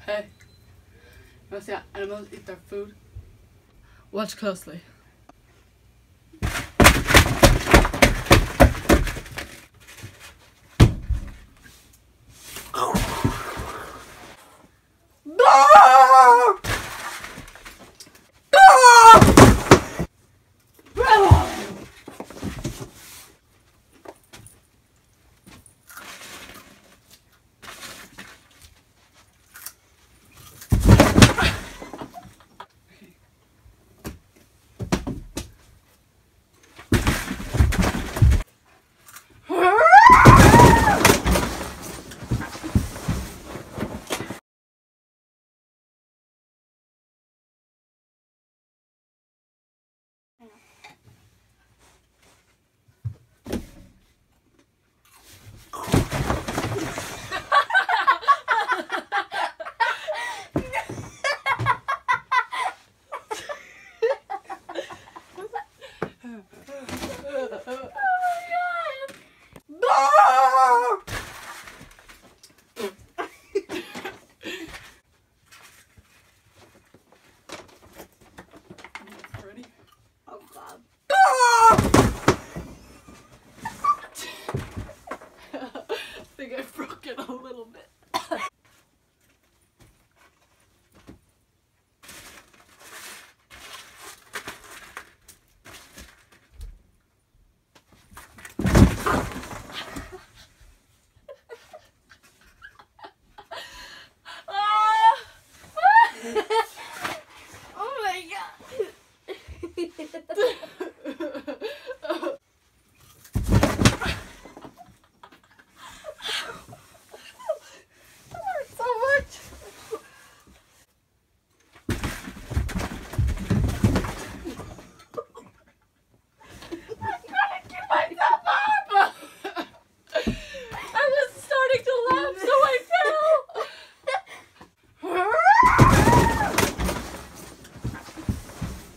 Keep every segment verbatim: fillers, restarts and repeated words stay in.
Hey, you wanna see how animals eat their food? Watch closely. I think I broke it a little bit. Oh my god.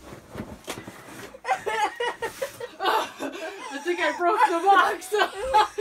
I think I broke the box.